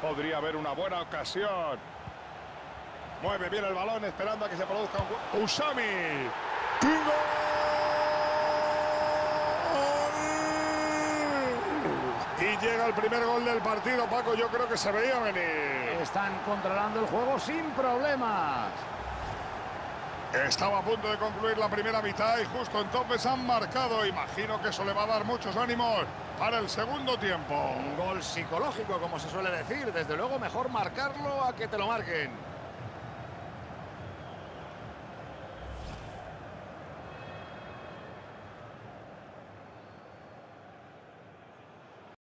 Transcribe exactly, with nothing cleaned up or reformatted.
podría haber una buena ocasión. Mueve bien el balón esperando a que se produzca un... ¡Usami! ¡Gol! Y llega el primer gol del partido, Paco. Yo creo que se veía venir. Están controlando el juego sin problemas. Estaba a punto de concluir la primera mitad y justo entonces han marcado. Imagino que eso le va a dar muchos ánimos para el segundo tiempo. Un gol psicológico, como se suele decir. Desde luego, mejor marcarlo a que te lo marquen.